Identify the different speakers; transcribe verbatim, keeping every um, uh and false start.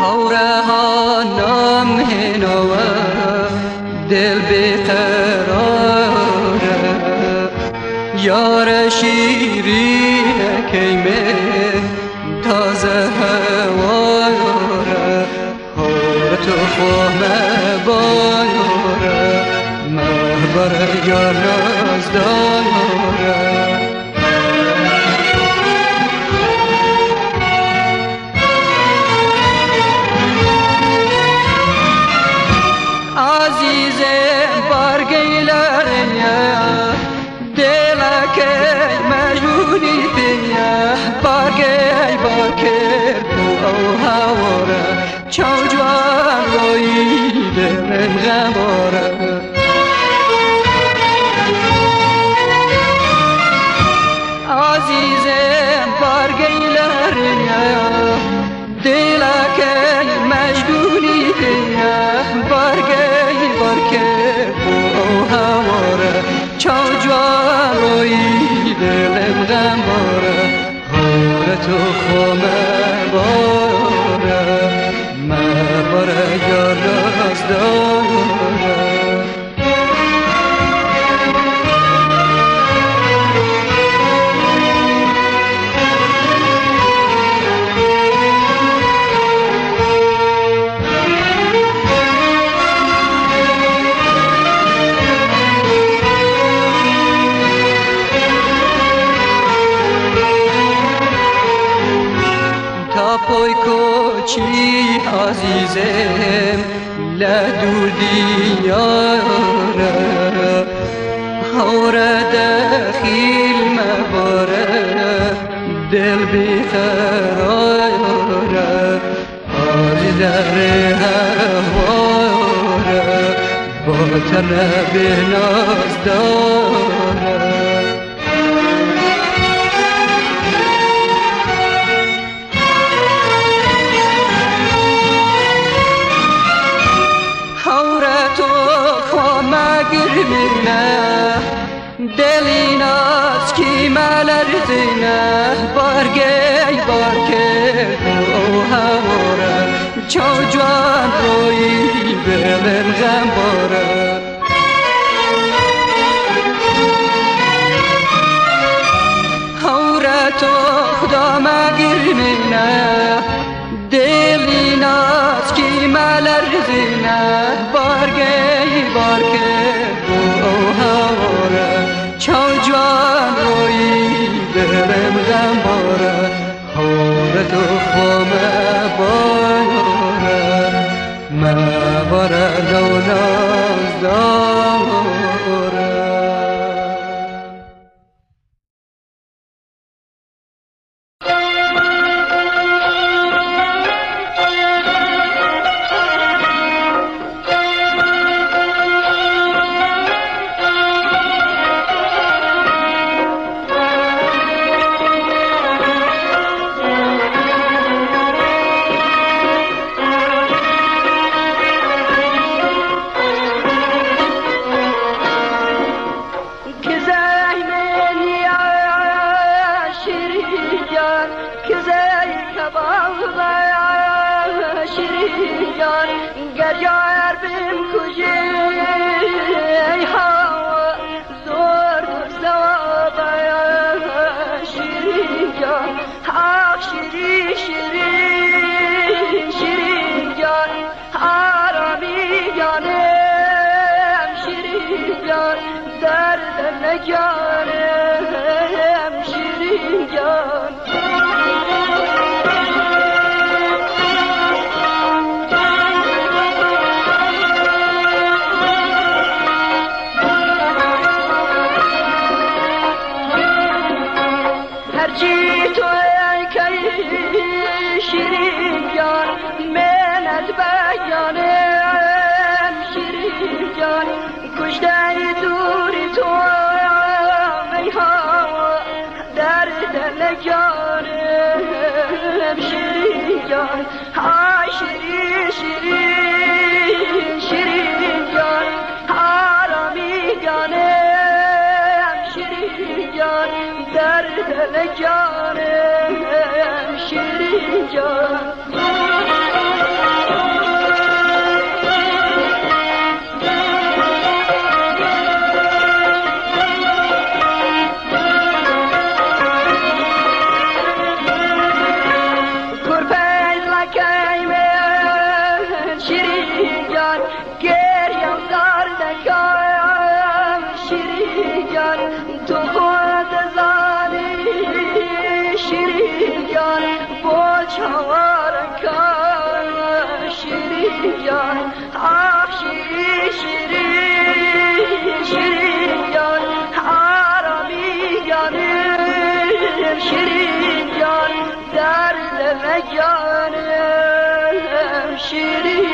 Speaker 1: حوره ها نام هنوه دل بیقراره یار شیرین کیمه تازه هواره حور تو خواه بایاره محبر یار نازداره چون جوان روی دلم غماره عزیزم بارگیلرین دلکه مجبوری دنیا بارگی بارکه او هواره چون جوان روی دلم غماره حال تو خومه باره محبره یار نازداره پای کوچی عزیزم لدور دیاره حوره دخیل مباره دل بیقراره عزیز در هواره با طلب ناز داره دلی ناز کی ملرزینه بارگی بارکه او هواره چون جوان روی دلم غمباره هوره تو خدا مگرمینه دلی ناز کی ملرزینه بارگی بارکه او هواره چون جوان روی دلم غمباره حوره تو خومه بایاره محبره لو نازداره
Speaker 2: Ay şirin şirin şirin can harami canım şirin can derdele canım şirin can شیرین جان با چهار کار شیرین جان آه شیرین شیرین شیرین جان آرامی جانم شیرین جان در لب جانم شیرین